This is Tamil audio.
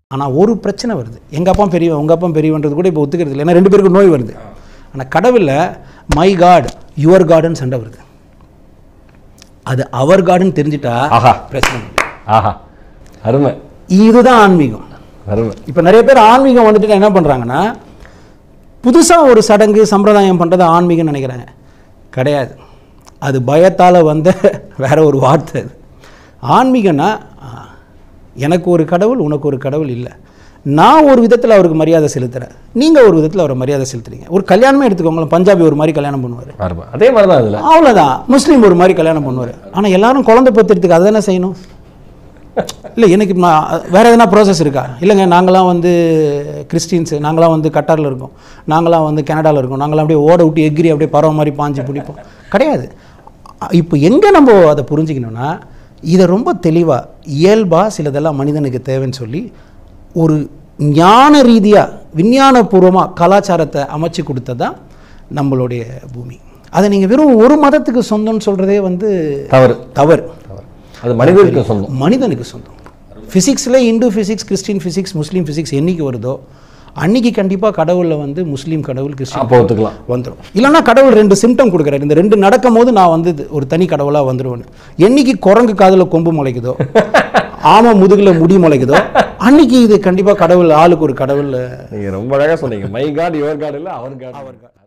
ஆனால் ஒரு பிரச்சனை வருது. எங்கள் அப்பா பெரியவன் உங்கள் அப்பா பெரியவன்றது கூட இப்போ ஒத்துக்கிறது இல்லை. ஏன்னா 2 பேருக்கு நோய் வருது. ஆனால் கடவுளில் மை காட் யுவர் காடுன்னு சண்டை வருது. அது அவர் காடுன்னு தெரிஞ்சிட்டா பிரச்சனை. ஆஹா, அருமை. இதுதான் ஆன்மீகம். அருமை. இப்போ நிறைய பேர் ஆன்மீகம் வந்துட்டு என்ன பண்ணுறாங்கன்னா, புதுசாக ஒரு சடங்கு சம்பிரதாயம் பண்ணுறது ஆன்மீகம்னு நினைக்கிறாங்க. கிடையாது, அது பயத்தால் வந்த வேற ஒரு வார்த்தை. அது ஆன்மீகம்னா எனக்கு ஒரு கடவுள் உனக்கு ஒரு கடவுள் இல்லை. நான் ஒரு விதத்தில் அவருக்கு மரியாதை செலுத்துகிறேன், நீங்கள் ஒரு விதத்தில் அவரை மரியாதை செலுத்துறீங்க. ஒரு கல்யாணமே எடுத்துக்கோங்களேன், பஞ்சாபி ஒரு மாதிரி கல்யாணம் பண்ணுவார், அதே மாதிரி தான் அதில் அவ்வளோதான். முஸ்லீம் ஒரு மாதிரி கல்யாணம் பண்ணுவார். ஆனால் எல்லாரும் குழந்தை பெற்றுறதுக்கு அதை தானே செய்யணும். இல்லை எனக்கு வேறு எதனா ப்ராசஸ் இருக்கா? இல்லைங்க, நாங்களாம் வந்து கிறிஸ்டின்ஸு, நாங்களாம் வந்து கட்டாரில் இருக்கோம், நாங்களாம் வந்து கனடாவில் இருக்கோம், நாங்களாம் அப்படியே ஓட விட்டு எகிரி அப்படியே பறவை மாதிரி பாஞ்சு பிடிப்போம். கிடையாது. இப்போ எங்கே நம்ம அதை புரிஞ்சுக்கணுன்னா, இதை ரொம்ப தெளிவாக இயல்பாக சிலதெல்லாம் மனிதனுக்கு தேவைன்னு சொல்லி ஒரு ஞான ரீதியாக விஞ்ஞானபூர்வமாக கலாச்சாரத்தை அமைச்சு கொடுத்ததான் நம்மளுடைய பூமி. அதை நீங்கள் வெறும் ஒரு மதத்துக்கு சொந்தம்னு சொல்கிறதே வந்து தவறு. அது மனிதனுக்கு சொந்தம். மனிதனுக்கு சொந்தம். ஃபிசிக்ஸில் Hindu physics, Christian physics, Muslim physics என்றைக்கு வருதோ அன்றைக்கி கண்டிப்பாக கடவுளில் வந்து முஸ்லீம் கடவுள், கிறிஸ்டின் ஒத்துக்கலாம் வந்துடும். இல்லைன்னா கடவுள் 2 சிம்டம் கொடுக்குறாரு. இந்த 2 நடக்கும் போது நான் வந்து ஒரு தனி கடவுளாக வந்துடுவேன். என்னைக்கு குரங்கு காதில் கொம்பு முளைக்குதோ, ஆமை முதுகில் முடி முளைக்குதோ, அன்னைக்கு இது கண்டிப்பாக கடவுள், ஆளுக்கு ஒரு கடவுள். நீங்கள் ரொம்ப அழகாக சொன்னீங்க. மை காட் யுவர் காட் இல்லை அவர் காட்.